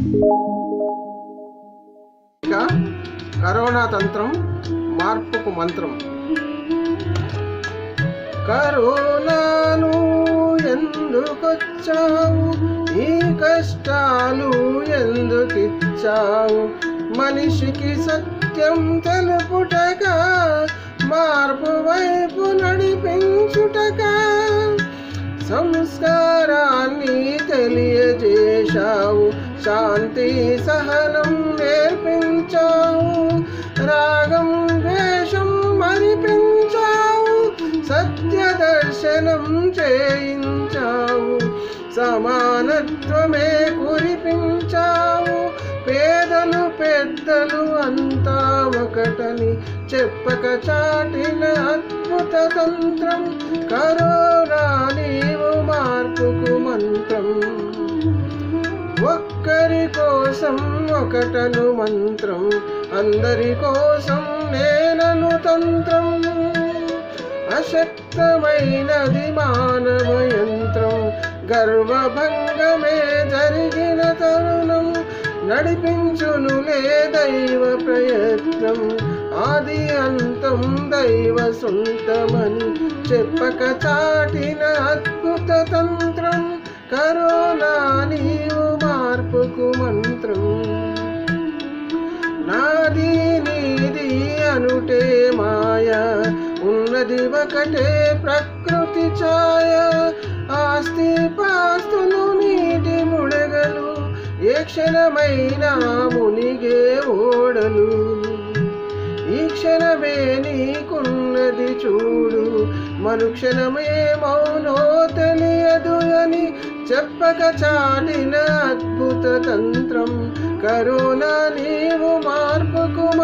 ఇక కరోనా తంత్రం మార్పుకు మంత్రం. కరోనాను ఎందుకొచ్చావు, ఈ కష్టాలు ఎందుకిచ్చావు, మనిషికి సత్యం తెలుపుటగా, మార్పు వైపు నడిపించుటగా, సంస్కారాన్ని తెలియజేశావు, శాంతి సహనం నేర్పించావు, రాగం ద్వేషం మరిపించావు, సత్య దర్శనం చేయించావు, సమానత్వమే కురిపించావు, పేదలు పెద్దలు అంతా ఒకటని చెప్పక చాటిన అద్భుత తంత్రం. కరోనా నీవు మార్పుకు మంత్రం. ఒక్కరి కోసం ఒకటను మంత్రం, అందరి కోసం నేనను తంత్రం. అశక్తమైనది మానవ యంత్రం, గర్వభంగమే జరిగిన తరుణం, నడిపించునులే దైవ ప్రయత్నం, ఆది అంతం దైవ సొంతమని చెప్పక చాటిన అద్భుత తంత్రం. కరోనా నీవు మార్పుకు మంత్రం. నాది నీది అనుటే మాయ, ఉన్నది ఒకటే ప్రకృతి ఛాయ, ఆస్తి పాస్తులు నీటి ముడగలు, ఏ క్షణమైనా మునిగే ఓడలు, ఈ క్షణమే నీకున్నది చూడు, మరుక్షణమే మౌనో తెలియదు అని చెప్పక చాటిన అద్భుత తంత్రం. కరోనా నీవు మార్పుకు